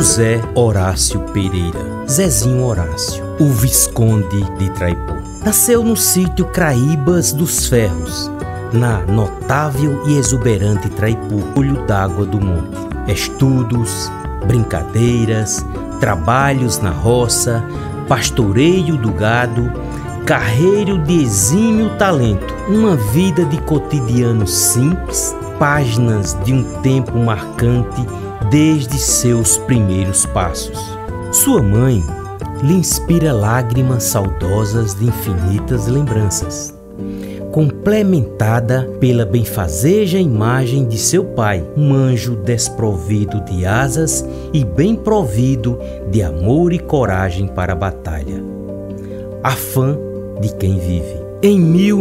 José Horácio Pereira, Zezinho Horácio, o Visconde de Traipu. Nasceu no sítio Craíbas dos Ferros, na notável e exuberante Traipu, olho d'água do monte. Estudos, brincadeiras, trabalhos na roça, pastoreio do gado, carreiro de exímio talento, uma vida de cotidiano simples, páginas de um tempo marcante desde seus primeiros passos. Sua mãe lhe inspira lágrimas saudosas de infinitas lembranças, complementada pela benfazeja imagem de seu pai, um anjo desprovido de asas e bem provido de amor e coragem para a batalha. Afã de quem vive. Em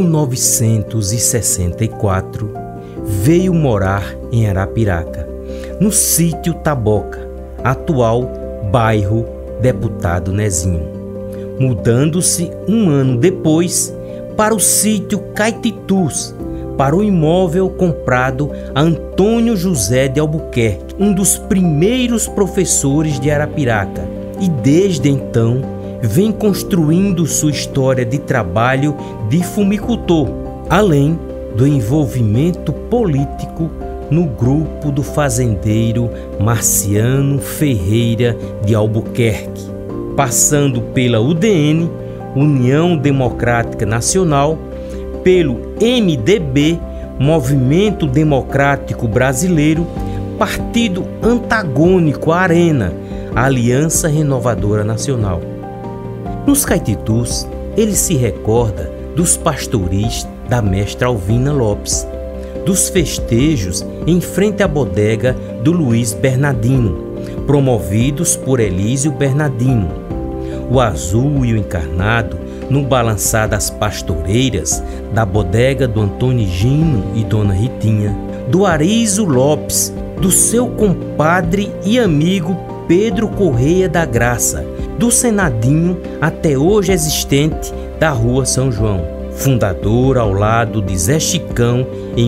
1964, veio morar em Arapiraca, no sítio Taboca, atual bairro Deputado Nezinho, mudando-se um ano depois para o sítio Caititus, para o imóvel comprado a Antônio José de Albuquerque, um dos primeiros professores de Arapiraca, e desde então vem construindo sua história de trabalho de fumicultor, além do envolvimento político no grupo do fazendeiro Marciano Ferreira de Albuquerque, passando pela UDN, União Democrática Nacional, pelo MDB, Movimento Democrático Brasileiro, partido antagônico à Arena, Aliança Renovadora Nacional. Nos Caititus, ele se recorda dos pastoris da mestra Alvina Lopes, dos festejos em frente à bodega do Luiz Bernardino, promovidos por Elísio Bernardino, o azul e o encarnado no balançar das pastoreiras da bodega do Antônio Gino e Dona Ritinha, do Arizo Lopes, do seu compadre e amigo Pedro Correia da Graça, do Senadinho até hoje existente da Rua São João, fundador ao lado de Zé Chicão em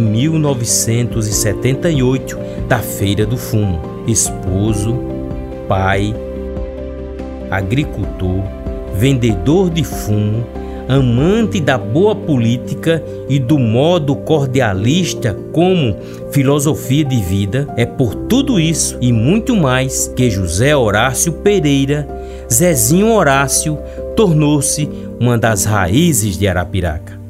1978 da Feira do Fumo, esposo, pai, agricultor, vendedor de fumo, amante da boa política e do modo cordialista como filosofia de vida. É por tudo isso e muito mais que José Horácio Pereira, Zezinho Horácio, tornou-se uma das raízes de Arapiraca.